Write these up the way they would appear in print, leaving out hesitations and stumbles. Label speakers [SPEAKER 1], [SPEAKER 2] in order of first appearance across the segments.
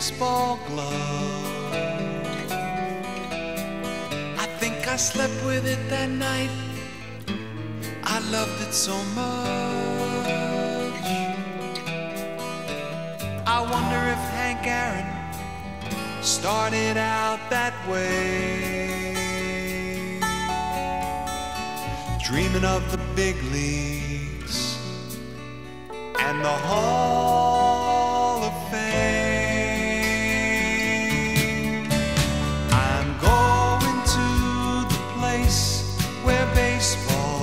[SPEAKER 1] baseball glove. I think I slept with it that night. I loved it so much. I wonder if Hank Aaron started out that way, dreaming of the big leagues and the Hall of Fame. I'm going to the place where baseball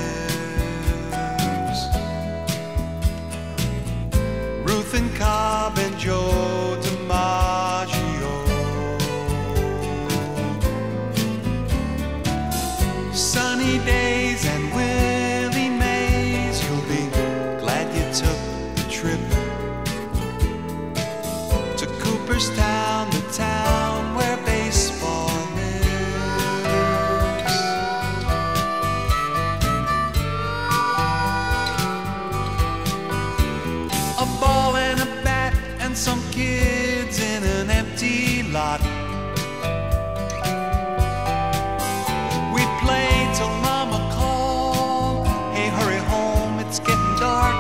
[SPEAKER 1] lives. Ruth and Cobb and Joe DiMaggio, sunny days and Willie Mays. You'll be glad you took the trip to Cooperstown, the town where baseball lives. A ball and a bat and some kids in an empty lot. We played till Mama called, hey, hurry home, it's getting dark.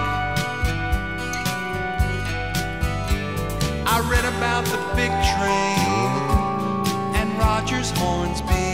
[SPEAKER 1] I read about the big train and Rogers Hornsby.